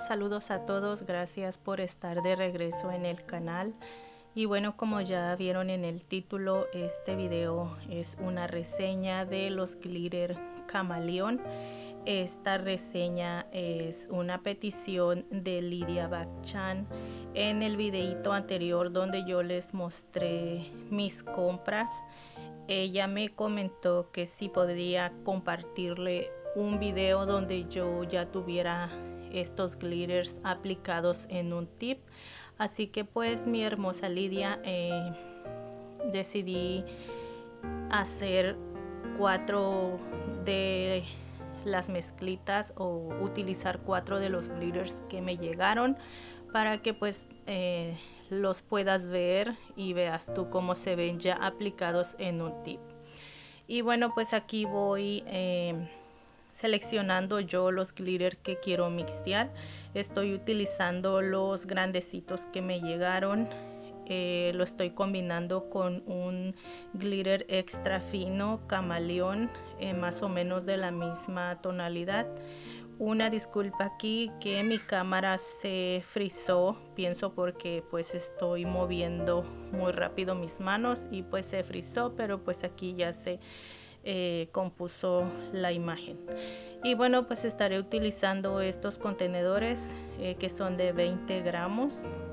saludos a todos, gracias por estar de regreso en el canal. Y bueno, como ya vieron en el título, este video es una reseña de los glitter camaleón. Esta reseña es una petición de Lidia Bachan en el videito anterior donde yo les mostré mis compras. Ella me comentó que si podría compartirle un video donde yo ya tuviera estos glitters aplicados en un tip. Así que pues mi hermosa Lidia, decidí hacer 4 de las mezclitas o utilizar 4 de los glitters que me llegaron para que pues los puedas ver y veas tú cómo se ven ya aplicados en un tip. Y bueno, pues aquí voy seleccionando yo los glitter que quiero mixtear. Estoy utilizando los grandecitos que me llegaron. Lo estoy combinando con un glitter extra fino camaleón, más o menos de la misma tonalidad. Una disculpa aquí que mi cámara se frizó, pienso porque pues estoy moviendo muy rápido mis manos y pues se frizó, pero pues aquí ya se compuso la imagen. Y bueno, pues estaré utilizando estos contenedores que son de 20 gramos.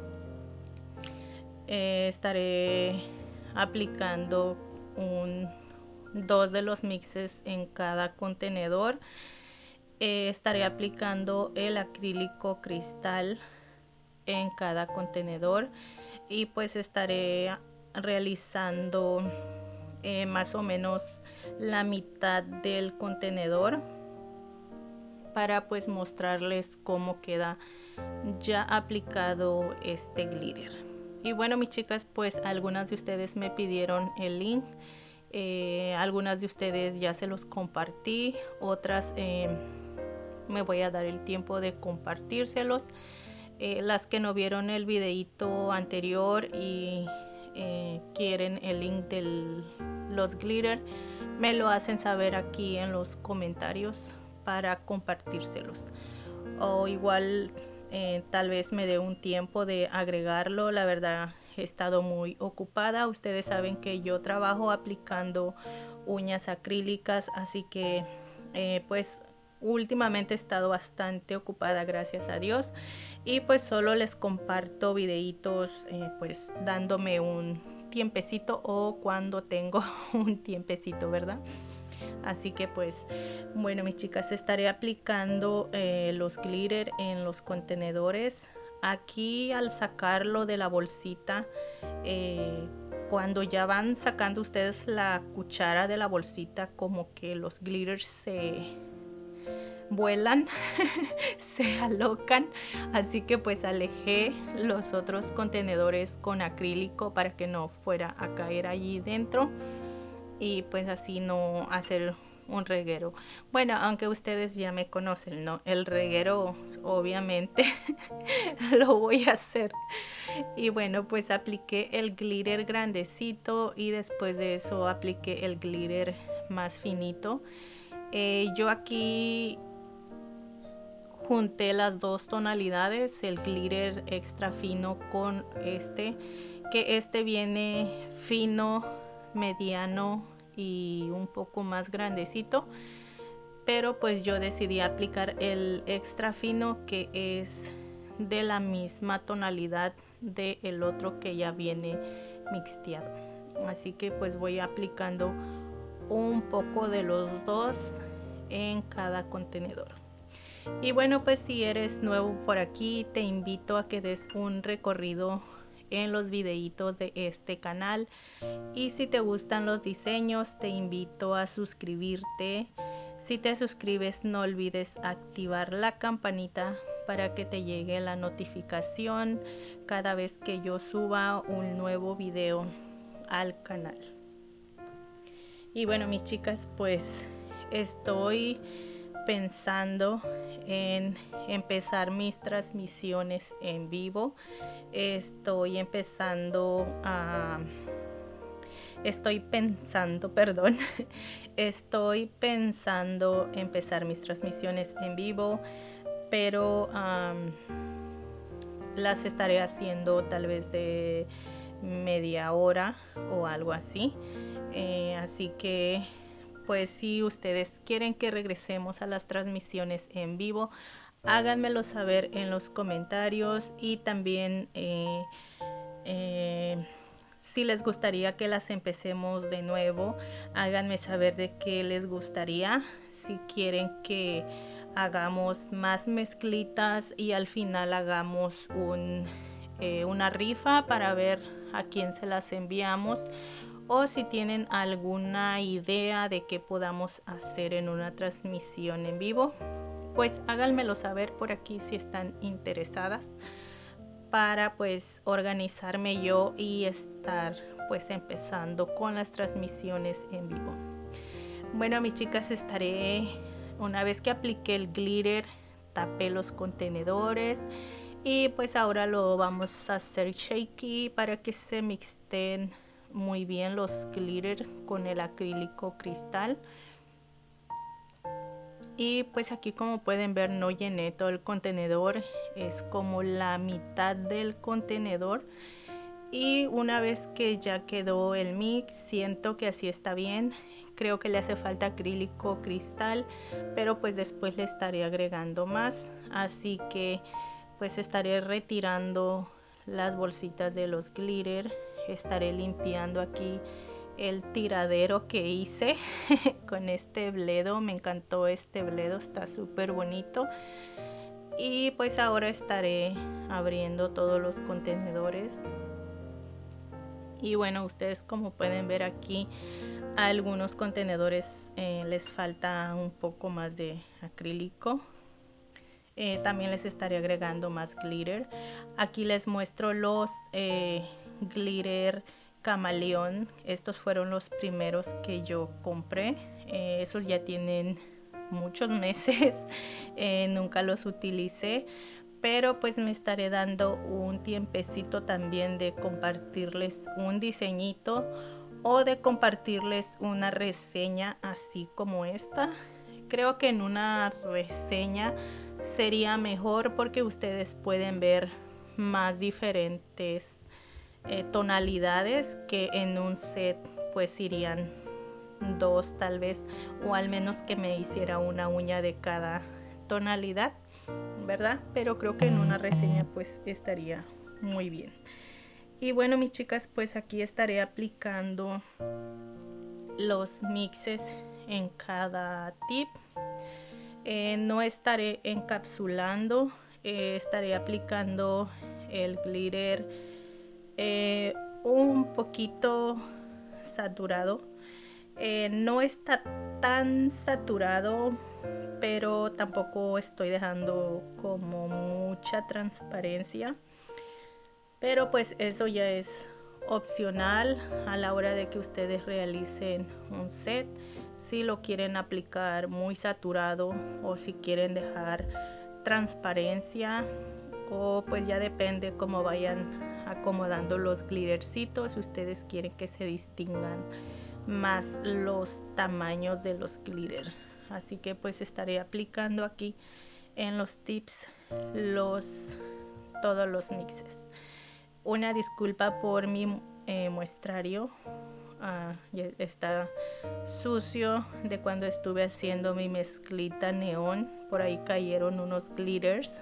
Estaré aplicando 2 de los mixes en cada contenedor. Estaré aplicando el acrílico cristal en cada contenedor y pues estaré realizando más o menos la mitad del contenedor para pues mostrarles cómo queda ya aplicado este glitter. Y bueno, mis chicas, pues algunas de ustedes me pidieron el link, algunas de ustedes ya se los compartí, otras me voy a dar el tiempo de compartírselos. Las que no vieron el videito anterior y quieren el link de los glitter, me lo hacen saber aquí en los comentarios para compartírselos. O igual tal vez me dé un tiempo de agregarlo. La verdad he estado muy ocupada. Ustedes saben que yo trabajo aplicando uñas acrílicas, así que pues últimamente he estado bastante ocupada, gracias a Dios, y pues solo les comparto videitos pues dándome un tiempecito o cuando tengo un tiempecito, ¿verdad? Así que pues bueno, mis chicas, estaré aplicando los glitter en los contenedores. Aquí al sacarlo de la bolsita, cuando ya van sacando ustedes la cuchara de la bolsita, como que los glitters se vuelan, se alocan, así que pues alejé los otros contenedores con acrílico para que no fuera a caer allí dentro y pues así no hacer un reguero. Bueno, aunque ustedes ya me conocen, ¿no? El reguero obviamente lo voy a hacer. Y bueno, pues apliqué el glitter grandecito y después de eso apliqué el glitter más finito. Yo aquí junté las dos tonalidades, el glitter extra fino con que este viene fino, mediano y un poco más grandecito, pero pues yo decidí aplicar el extra fino, que es de la misma tonalidad del otro que ya viene mixteado. Así que pues voy aplicando un poco de los dos en cada contenedor. Y bueno, pues si eres nuevo por aquí, te invito a que des un recorrido en los videitos de este canal, y si te gustan los diseños te invito a suscribirte. Si te suscribes, no olvides activar la campanita para que te llegue la notificación cada vez que yo suba un nuevo video al canal. Y bueno, mis chicas, pues estoy pensando en empezar mis transmisiones en vivo. Estoy pensando empezar mis transmisiones en vivo pero las estaré haciendo tal vez de media hora o algo así. Así que pues si ustedes quieren que regresemos a las transmisiones en vivo, háganmelo saber en los comentarios, y también si les gustaría que las empecemos de nuevo, háganme saber de qué les gustaría. Si quieren que hagamos más mezclitas y al final hagamos una rifa para ver a quién se las enviamos, o si tienen alguna idea de qué podamos hacer en una transmisión en vivo, pues háganmelo saber por aquí si están interesadas, para pues organizarme yo y estar pues empezando con las transmisiones en vivo. Bueno, mis chicas, una vez que apliqué el glitter, tapé los contenedores y pues ahora lo vamos a hacer shaky para que se mixten muy bien los glitter con el acrílico cristal. Y pues aquí, como pueden ver, no llené todo el contenedor, es como la mitad del contenedor. Y una vez que ya quedó el mix, siento que así está bien. Creo que le hace falta acrílico cristal, pero pues después le estaré agregando más. Así que pues estaré retirando las bolsitas de los glitter. Estaré limpiando aquí el tiradero que hice con este bledo. Me encantó este bledo, está súper bonito. Y pues ahora estaré abriendo todos los contenedores. Y bueno, ustedes como pueden ver aquí, a algunos contenedores les falta un poco más de acrílico. También les estaré agregando más glitter. Aquí les muestro los glitter camaleón. Estos fueron los primeros que yo compré. Esos ya tienen muchos meses. Nunca los utilicé, pero pues me estaré dando un tiempecito también de compartirles un diseñito o de compartirles una reseña así como esta. Creo que en una reseña sería mejor porque ustedes pueden ver más diferentes tonalidades, que en un set pues irían dos tal vez, o al menos que me hiciera una uña de cada tonalidad, ¿verdad? Pero creo que en una reseña pues estaría muy bien. Y bueno, mis chicas, pues aquí estaré aplicando los mixes en cada tip. No estaré encapsulando, estaré aplicando el glitter un poquito saturado. No está tan saturado, pero tampoco estoy dejando como mucha transparencia. Pero pues eso ya es opcional a la hora de que ustedes realicen un set. Si lo quieren aplicar muy saturado o si quieren dejar transparencia, o pues ya depende cómo vayan acomodando los glittercitos. Si ustedes quieren que se distingan más los tamaños de los glitter. Así que pues estaré aplicando aquí en los tips todos los mixes. Una disculpa por mi muestrario, ya está sucio de cuando estuve haciendo mi mezclita neón. Por ahí cayeron unos glitters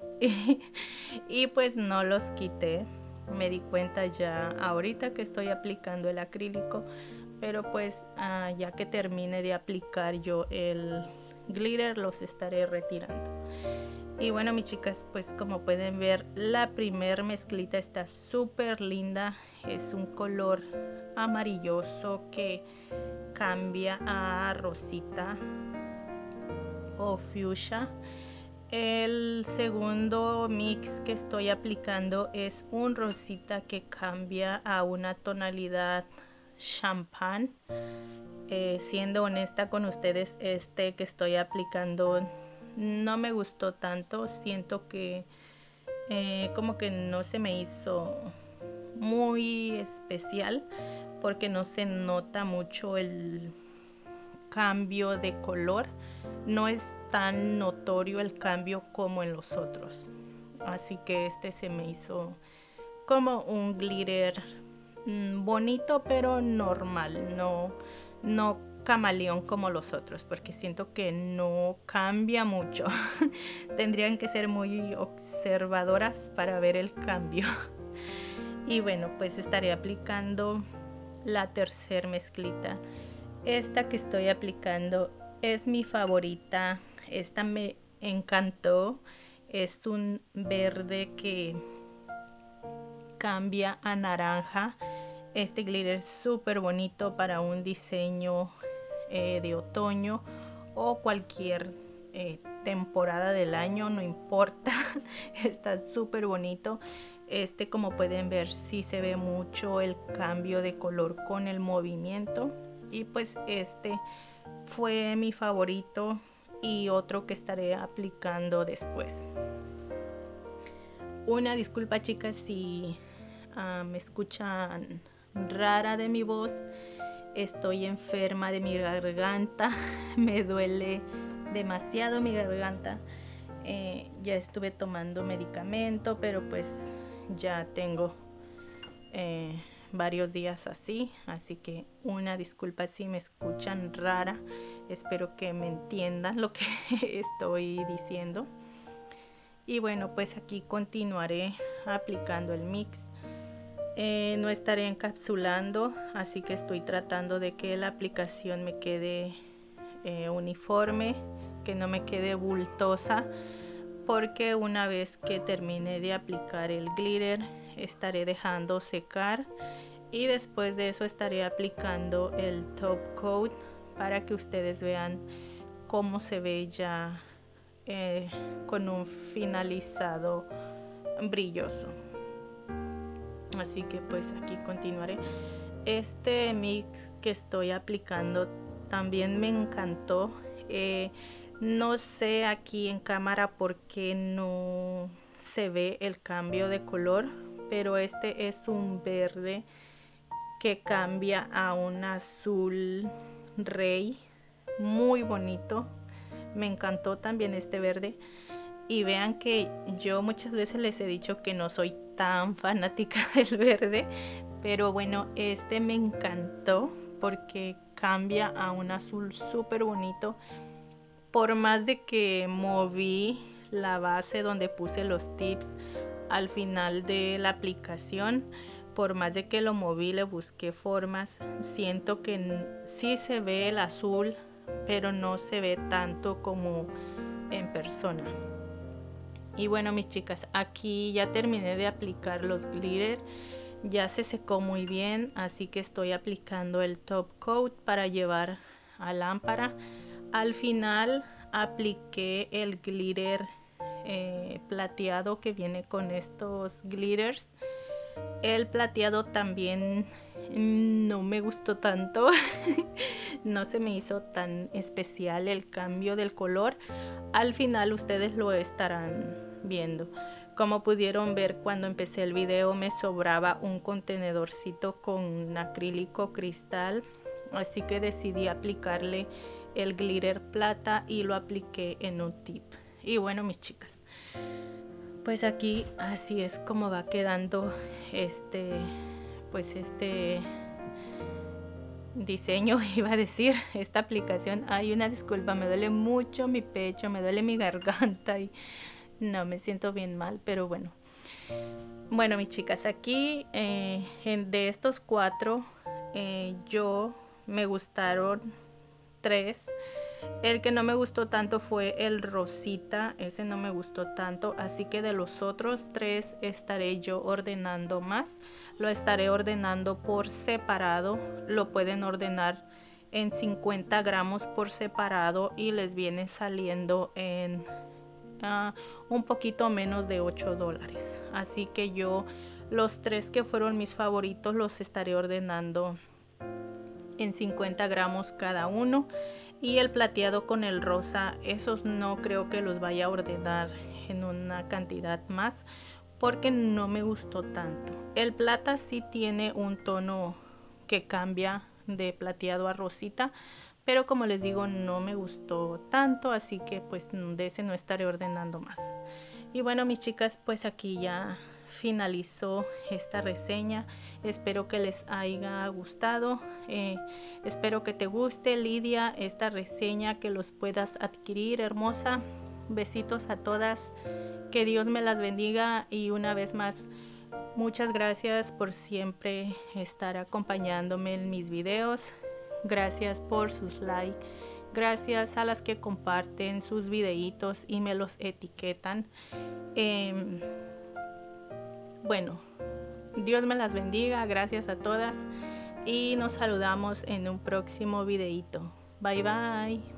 y pues no los quité. Me di cuenta ya ahorita que estoy aplicando el acrílico, pero pues ya que termine de aplicar yo el glitter los estaré retirando. Y bueno, mis chicas, pues como pueden ver, la primer mezclita está súper linda. Es un color amarilloso que cambia a rosita o fuchsia. El segundo mix que estoy aplicando es un rosita que cambia a una tonalidad champán. Siendo honesta con ustedes, este que estoy aplicando no me gustó tanto. Siento que como que no se me hizo muy especial, porque no se nota mucho el cambio de color. No es tan notorio el cambio como en los otros. Así que este se me hizo como un glitter bonito pero normal, no camaleón como los otros, porque siento que no cambia mucho. Tendrían que ser muy observadoras para ver el cambio. Y bueno, pues estaré aplicando la tercer mezclita. Esta que estoy aplicando es mi favorita. Esta me encantó. Es un verde que cambia a naranja. Este glitter es súper bonito para un diseño de otoño o cualquier temporada del año, no importa. Está súper bonito. Este, como pueden ver, sí se ve mucho el cambio de color con el movimiento. Y pues este fue mi favorito y otro que estaré aplicando después. Una disculpa, chicas, si me escuchan rara de mi voz. Estoy enferma de mi garganta. Me duele demasiado mi garganta. Ya estuve tomando medicamento, pero pues ya tengo varios días así que una disculpa si me escuchan rara. Espero que me entiendan lo que estoy diciendo. Y bueno, pues aquí continuaré aplicando el mix. No estaré encapsulando, así que estoy tratando de que la aplicación me quede uniforme, que no me quede bultosa, porque una vez que termine de aplicar el glitter estaré dejando secar y después de eso estaré aplicando el top coat para que ustedes vean cómo se ve ya con un finalizado brilloso. Así que pues aquí continuaré. Este mix que estoy aplicando también me encantó. No sé aquí en cámara por qué no se ve el cambio de color, pero este es un verde que cambia a un azul rey, muy bonito. Me encantó también este verde. Y vean que yo muchas veces les he dicho que no soy tan fanática del verde, pero bueno, este me encantó porque cambia a un azul súper bonito. Por más de que moví la base donde puse los tips al final de la aplicación, por más de que lo moví, le busqué formas, siento que sí se ve el azul, pero no se ve tanto como en persona. Y bueno, mis chicas, aquí ya terminé de aplicar los glitter. Ya se secó muy bien, así que estoy aplicando el top coat para llevar a lámpara. Al final apliqué el glitter plateado que viene con estos glitters. El plateado también no me gustó tanto. No se me hizo tan especial el cambio del color. Al final ustedes lo estarán viendo. Como pudieron ver cuando empecé el video, me sobraba un contenedorcito con acrílico cristal, así que decidí aplicarle el glitter plata y lo apliqué en un tip. Y bueno, mis chicas, pues aquí así es como va quedando este diseño, iba a decir, esta aplicación. Hay una disculpa, me duele mucho mi pecho, me duele mi garganta y no, me siento bien mal, pero bueno. Bueno, mis chicas, aquí de estos 4 yo me gustaron 3. El que no me gustó tanto fue el rosita, ese no me gustó tanto, así que de los otros 3 estaré yo ordenando más. Lo estaré ordenando por separado, lo pueden ordenar en 50 gramos por separado y les viene saliendo en un poquito menos de $8. Así que yo los 3 que fueron mis favoritos los estaré ordenando en 50 gramos cada uno. Y el plateado con el rosa, esos no creo que los vaya a ordenar en una cantidad más porque no me gustó tanto. El plata sí tiene un tono que cambia de plateado a rosita, pero como les digo no me gustó tanto, así que pues de ese no estaré ordenando más. Y bueno, mis chicas, pues aquí ya finalizó esta reseña. Espero que les haya gustado. Espero que te guste, Lidia, esta reseña, que los puedas adquirir, hermosa. Besitos a todas, que Dios me las bendiga, y una vez más muchas gracias por siempre estar acompañándome en mis videos. Gracias por sus likes, gracias a las que comparten sus videitos y me los etiquetan. Bueno, Dios me las bendiga, gracias a todas, y nos saludamos en un próximo videito. Bye bye.